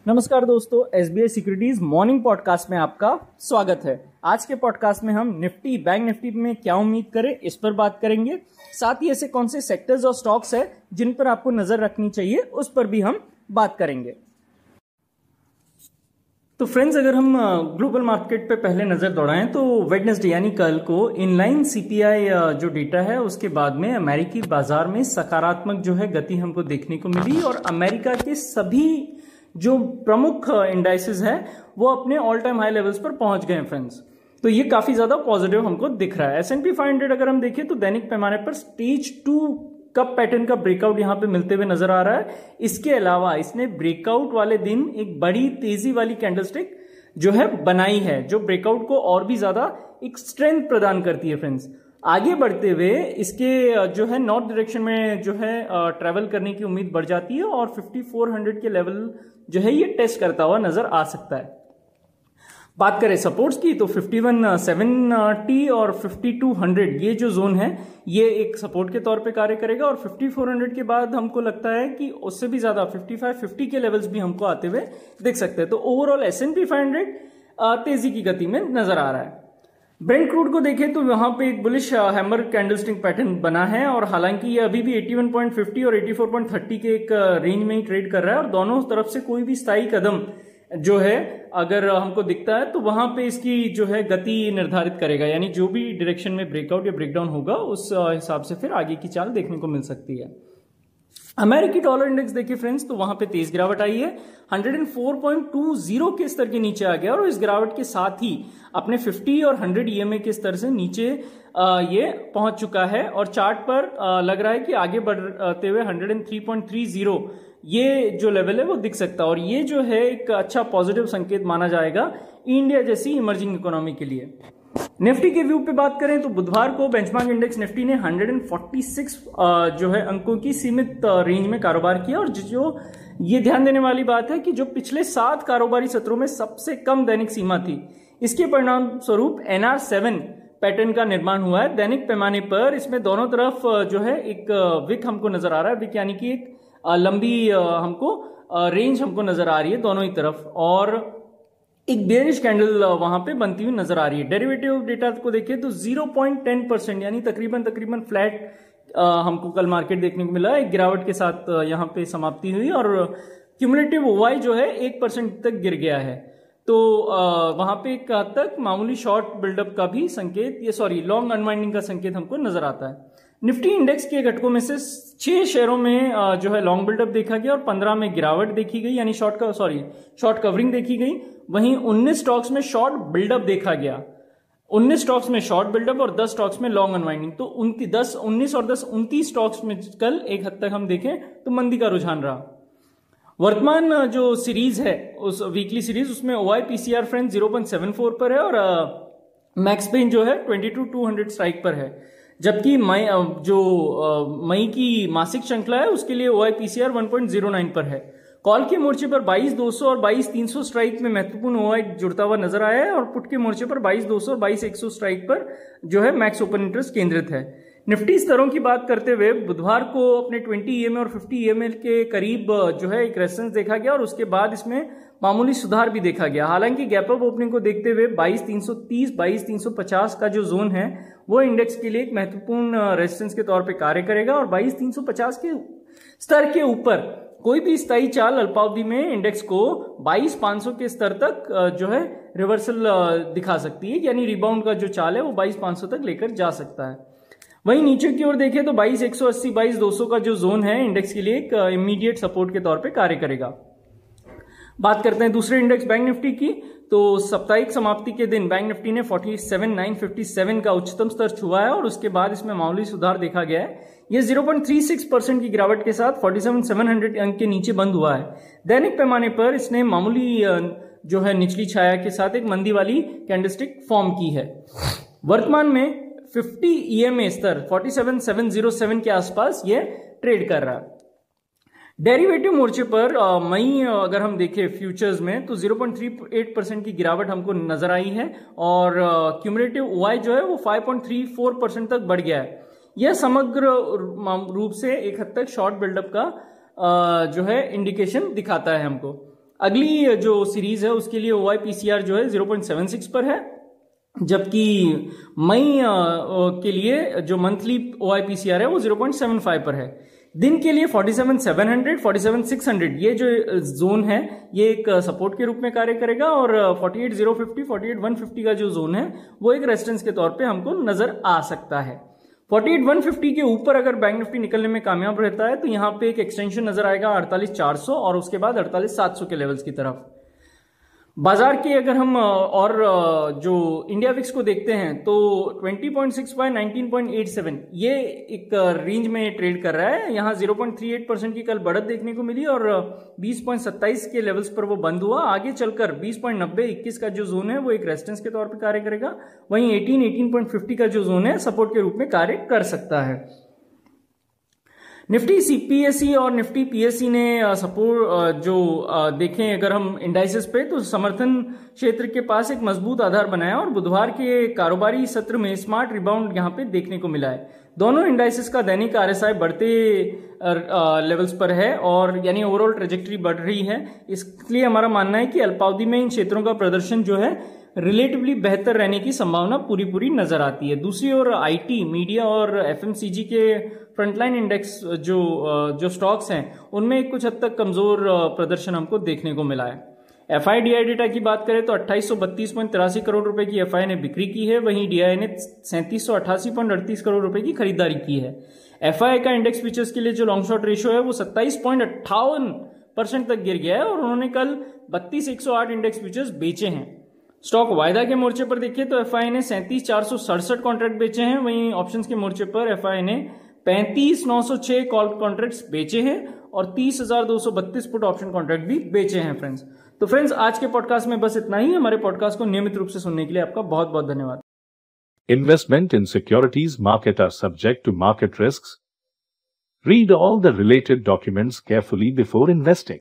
नमस्कार दोस्तों, SBI securities morning podcast में आपका स्वागत है। आज के पॉडकास्ट में हम निफ्टी बैंक निफ्टी में क्या उम्मीद करें इस पर बात करेंगे। साथ ही ऐसे कौन से सेक्टर्स और स्टॉक्स है जिन पर आपको नजर रखनी चाहिए उस पर भी हम बात करेंगे। तो फ्रेंड्स, अगर हम ग्लोबल मार्केट पे पहले नजर दौड़ाएं तो वेडनेसडे यानी कल को इनलाइन सीपीआई जो डेटा है उसके बाद में अमेरिकी बाजार में सकारात्मक जो है गति हमको देखने को मिली और अमेरिका के सभी जो प्रमुख इंडाइसेस हैं वो अपने ऑल टाइम हाई लेवल्स पर पहुंच गए हैं फ्रेंड्स। तो ये काफी ज्यादा पॉजिटिव हमको दिख रहा है। S&P 500 अगर हम देखें तो दैनिक पैमाने पर स्टेज 2 कप पैटर्न का ब्रेकआउट यहां पे मिलते हुए नजर आ रहा है। इसके अलावा इसने ब्रेकआउट वाले दिन एक बड़ी तेजी वाली कैंडलस्टिक जो है बनाई है, जो ब्रेकआउट को और भी ज्यादा एक स्ट्रेंथ प्रदान करती है फ्रेंड्स। आगे बढ़ते हुए इसके जो है नॉर्थ डायरेक्शन में जो है ट्रेवल करने की उम्मीद बढ़ जाती है और 5400 के लेवल जो है ये टेस्ट करता हुआ नजर आ सकता है। बात करें सपोर्ट्स की तो 5170 और 5200 ये जो जोन है ये एक सपोर्ट के तौर पे कार्य करेगा और 5400 के बाद हमको लगता है कि उससे भी ज्यादा 5550 के लेवल्स भी हमको आते हुए देख सकते हैं। तो ओवरऑल S&P 500 तेजी की गति में नजर आ रहा है। ब्रेंट क्रूड को देखें तो वहां पे एक बुलिश हैमर कैंडलस्टिक पैटर्न बना है और हालांकि ये अभी भी 81.50 और 84.30 के एक रेंज में ही ट्रेड कर रहा है और दोनों तरफ से कोई भी स्थायी कदम जो है अगर हमको दिखता है तो वहां पे इसकी जो है गति निर्धारित करेगा, यानी जो भी डायरेक्शन में ब्रेकआउट या ब्रेकडाउन होगा उस हिसाब से फिर आगे की चाल देखने को मिल सकती है। अमेरिकी डॉलर इंडेक्स देखिए फ्रेंड्स तो वहां पे तेज गिरावट आई है, 104.20 के स्तर के नीचे आ गया और इस गिरावट के साथ ही अपने 50 और 100 ईएमए के स्तर से नीचे ये पहुंच चुका है और चार्ट पर लग रहा है कि आगे बढ़ते हुए 103.30 ये जो लेवल है वो दिख सकता है और ये जो है एक अच्छा पॉजिटिव संकेत माना जाएगा इंडिया जैसी इमर्जिंग इकोनॉमी के लिए। निफ्टी के व्यू पे बात करें तो बुधवार को बेंचमार्क इंडेक्स निफ्टी ने 146 जो है अंकों की सीमित रेंज में कारोबार किया और जो ये ध्यान देने वाली बात है कि जो पिछले 7 कारोबारी सत्रों में सबसे कम दैनिक सीमा थी, इसके परिणाम स्वरूप NR7 पैटर्न का निर्माण हुआ है। दैनिक पैमाने पर इसमें दोनों तरफ जो है एक विक हमको नजर आ रहा है, विक यानी कि एक लंबी हमको रेंज हमको नजर आ रही है दोनों ही तरफ और एक बेयरिश कैंडल वहां पे बनती हुई नजर आ रही है। डेरिवेटिव डेटा को देखें तो 0.10% यानी तकरीबन फ्लैट हमको कल मार्केट देखने को मिला। एक गिरावट के साथ यहाँ पे समाप्ति हुई और क्यूमुलेटिव OI जो है 1% तक गिर गया है। तो वहां पे एक हद तक मामूली शॉर्ट बिल्डअप का भी संकेत लॉन्ग अनवाइंडिंग का संकेत हमको नजर आता है। निफ्टी इंडेक्स के घटकों में से 6 शेयरों में जो है लॉन्ग बिल्डअप देखा गया और 15 में गिरावट देखी गई यानी शॉर्ट कवरिंग देखी गई। वहीं 19 स्टॉक्स में शॉर्ट बिल्डअप देखा गया, 19 स्टॉक्स में शॉर्ट बिल्डअप और 10 स्टॉक्स में लॉन्ग अनवाइंडिंग। तो 19 और 10 29 स्टॉक्स में कल एक हद तक हम देखें तो मंदी का रुझान रहा। वर्तमान जो सीरीज है उस वीकली सीरीज उसमें OI PCR फ्रेंड्स 0.74 पर है और मैक्स पेन जो है 22,200 स्ट्राइक पर है, जबकि मई की मासिक श्रृंखला है उसके लिए OI PCR 1.09 पर है। कॉल के मोर्चे पर 22,200 और 22,300 स्ट्राइक में महत्वपूर्ण OI जुड़ता हुआ नजर आया है और पुट के मोर्चे पर 22,200 और 22,100 स्ट्राइक पर जो है मैक्स ओपन इंटरेस्ट केंद्रित है। निफ्टी स्तरों की बात करते हुए बुधवार को अपने 20 EMA और 50 EMA के करीब जो है एक रेजिस्टेंस देखा गया और उसके बाद इसमें मामूली सुधार भी देखा गया। हालांकि गैप अप ओपनिंग को देखते हुए 22,330 22,350 का जो जोन है वो इंडेक्स के लिए एक महत्वपूर्ण रेजिस्टेंस के तौर पे कार्य करेगा और 22,350 के स्तर के ऊपर कोई भी स्थायी चाल अल्पावधि में इंडेक्स को 22,500 के स्तर तक जो है रिवर्सल दिखा सकती है, यानी रिबाउंड का जो चाल है वो 22,500 तक लेकर जा सकता है। वहीं नीचे की ओर देखें तो 22,180 22,200 का जो जोन है इंडेक्स के लिए एक इमीडिएट सपोर्ट के तौर पे कार्य करेगा। बात करते हैं दूसरे इंडेक्स बैंक निफ्टी की तो साप्ताहिक समाप्ति के दिन बैंक निफ्टी ने 47,957 का उच्चतम स्तर छुआ है और उसके बाद इसमें मामूली सुधार देखा गया है। यह 0.36% की गिरावट के साथ 47,700 अंक के नीचे बंद हुआ है। दैनिक पैमाने पर इसने मामूली जो है निचली छाया के साथ एक मंदी वाली कैंडलस्टिक फॉर्म की है। वर्तमान में 50 EMA स्तर 47,707 के आसपास यह ट्रेड कर रहा है। डेरिवेटिव मोर्चे पर मई अगर हम देखें फ्यूचर्स में तो 0.38% की गिरावट हमको नजर आई है और क्यूमुलेटिव OI जो है वो 5.34% तक बढ़ गया है। यह समग्र रूप से एक हद तक शॉर्ट बिल्डअप का जो है इंडिकेशन दिखाता है हमको। अगली जो सीरीज है उसके लिए OIPCR जो है 0.76 पर है, जबकि मई के लिए जो मंथली OIPCR है वो 0.75 पर है। दिन के लिए 47,700, 47,600 ये जो जोन है ये एक सपोर्ट के रूप में कार्य करेगा, और 48,050, 48,150 का जो जोन है वो एक रेजिस्टेंस के तौर पे हमको नजर आ सकता है। 48,150 के ऊपर अगर बैंक निफ्टी निकलने में कामयाब रहता है तो यहाँ पे एक एक्सटेंशन नजर आएगा 48,400 और उसके बाद 48,700 के लेवल्स की तरफ। बाजार के अगर हम और जो इंडिया विक्स को देखते हैं तो 20.65, 19.87 ये एक रेंज में ट्रेड कर रहा है। यहाँ 0.38% की कल बढ़त देखने को मिली और 20.27 के लेवल्स पर वो बंद हुआ। आगे चलकर 20.90, 21 का जो जोन है वो एक रेजिस्टेंस के तौर पर कार्य करेगा। वहीं 18.50 का जो जोन है सपोर्ट के रूप में कार्य कर सकता है। निफ्टी CPSE और निफ्टी PSE ने सपोर्ट जो देखें अगर हम इंडाइसेस पे तो समर्थन क्षेत्र के पास एक मजबूत आधार बनाया और बुधवार के कारोबारी सत्र में स्मार्ट रिबाउंड यहां पे देखने को मिला है। दोनों इंडाइसेस का दैनिक RSI बढ़ते लेवल्स पर है और यानी ओवरऑल ट्रेजेक्टरी बढ़ रही है। इसलिए हमारा मानना है कि अल्पावधि में इन क्षेत्रों का प्रदर्शन जो है रिलेटिवली बेहतर रहने की संभावना पूरी नजर आती है। दूसरी ओर IT, मीडिया और FMCG के फ्रंटलाइन इंडेक्स जो स्टॉक्स हैं उनमें कुछ हद तक कमजोर प्रदर्शन हमको देखने को मिला है। FIDI डेटा की बात करें तो 2832.83 करोड़ रुपए की FI ने बिक्री की है, वहीं DI ने 3788.38 करोड़ रुपए की खरीदारी की है। FI का इंडेक्स फ्यूचर्स के लिए जो लॉन्ग शॉर्ट रेशियो है वो 27.58% तक गिर गया है और उन्होंने कल 32,108 इंडेक्स फ्यूचर्स बेचे हैं। स्टॉक वायदा के मोर्चे पर देखिए तो FI ने 37,467 कॉन्ट्रैक्ट बेचे हैं, वहीं ऑप्शंस के मोर्चे पर FI ने 35,906 कॉल कॉन्ट्रैक्ट्स बेचे हैं और 30,232 पुट ऑप्शन कॉन्ट्रैक्ट भी बेचे हैं। तो फ्रेंड्स आज के पॉडकास्ट में बस इतना ही। हमारे पॉडकास्ट को नियमित रूप से सुनने के लिए आपका बहुत बहुत धन्यवाद। Investment in securities market are subject to market risks. Read all the related documents carefully before investing.